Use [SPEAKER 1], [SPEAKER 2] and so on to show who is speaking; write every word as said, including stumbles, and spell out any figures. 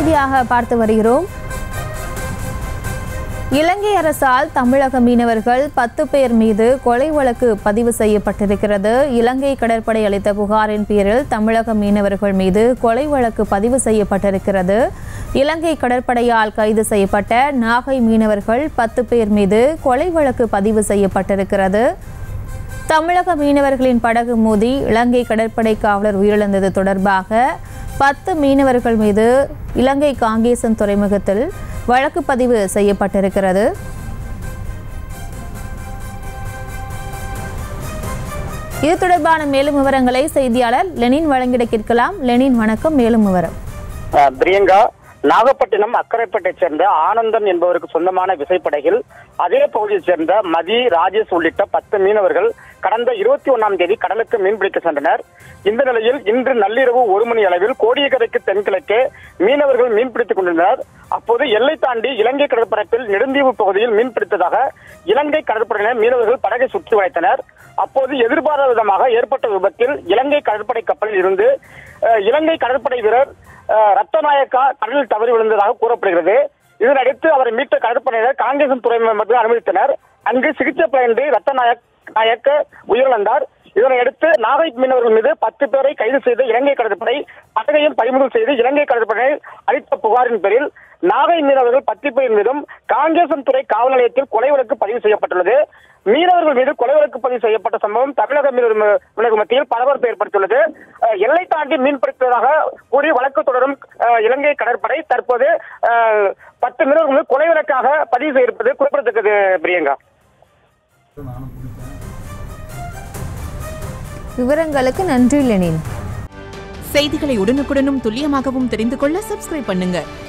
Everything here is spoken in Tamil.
[SPEAKER 1] செய்தியாக பார்த்து வருகிறோம். இலங்கை அரசால் தமிழக மீனவர்கள் பத்து பேர் மீது கொலை வழக்கு பதிவு செய்யப்பட்டிருக்கிறது. இலங்கை கடற்படை அளித்த புகாரின் பேரில் தமிழக மீனவர்கள் மீது கொலை வழக்கு பதிவு செய்யப்பட்டிருக்கிறது. இலங்கை கடற்படையால் கைது செய்யப்பட்ட நாகை மீனவர்கள் பத்து பேர் மீது கொலை வழக்கு பதிவு செய்யப்பட்டிருக்கிறது. தமிழக மீனவர்களின் படகு மோதி இலங்கை கடற்படை காவலர் உயிரிழந்தது தொடர்பாக பத்து மீனவர்கள் மீது இலங்கை காங்கேசன் துறைமுகத்தில் வழக்கு பதிவு செய்யப்பட்டிருக்கிறது. இது தொடர்பான மேலும் விவரங்களை செய்தியாளர் லெனின் வழங்கிட கேட்கலாம். லெனின் வணக்கம். மேலும் விவரம்.
[SPEAKER 2] பிரியங்கா, நாகப்பட்டினம் அக்கரைப்பேட்டையை சேர்ந்த ஆனந்தன் என்பவருக்கு சொந்தமான விசைப்படகில் அதே பகுதியைச் சேர்ந்த மதி, ராஜேஷ் உள்ளிட்ட பத்து மீனவர்கள் கடந்த இருபத்தி ஒன்னாம் தேதி கடலுக்கு மீன்பிடிக்க சென்றனர். இந்த நிலையில் இன்று நள்ளிரவு ஒரு மணி அளவில் கோடியக்கரைக்கு தென்கிழக்கே மீனவர்கள் மீன்பிடித்துக் கொண்டிருந்தனர். அப்போது எல்லை தாண்டி இலங்கை கடற்பரப்பில் நெடுந்தீவு பகுதியில் மீன்பிடித்ததாக இலங்கை கடற்படையினர் மீனவர்கள் படகை சுற்றி வளைத்தனர். அப்போது எதிர்பாராத விதமாக ஏற்பட்ட விபத்தில் இலங்கை கடற்படை கப்பலில் இருந்து இலங்கை கடற்படை வீரர் ரத்தநாயக்கா கடலில் தவறி விழுந்ததாக கூறப்படுகிறது. இதனையடுத்து அவரை மீட்ட கடற்படையினர் காங்கேசன் துறைமுகத்தில் அனுமதித்தனர். அங்கு சிகிச்சை பலனின்றி ரத்தநாயக் நாயக்க உயிரிழந்தார். இதனையடுத்து நாகை மீனவர்கள் மீது பத்து பேரை கைது செய்த இலங்கை கடற்படை படகையும் பறிமுதல் செய்து இலங்கை கடற்படையினர் அளித்த புகாரின் பேரில் நாகை மீனவர்கள் பத்து பேர் மீதும் காங்கேசன் துறை காவல் நிலையத்தில் கொலை வழக்கு பதிவு செய்யப்பட்டுள்ளது. மீனவர்கள் மீது கொலை வழக்கு பதிவு செய்யப்பட்ட சம்பவம் தமிழக மீனவர்கள் மத்தியில் பரபரப்பை ஏற்படுத்தியுள்ளது. எல்லை தாண்டி மீன்பிடித்ததாக கூறி வழக்கு தொடரும் இலங்கை கடற்படை தற்போது பத்து மீனவர்கள் மீது கொலை வழக்காக பதிவு செய்திருப்பது குறிப்பிடத்தக்கது. பிரியங்கா,
[SPEAKER 1] விவரங்களுக்கு நன்றி லெனின்.
[SPEAKER 3] செய்திகளை உடனுக்குடனும் துல்லியமாகவும் தெரிந்து கொள்ள சப்ஸ்கிரைப் பண்ணுங்க.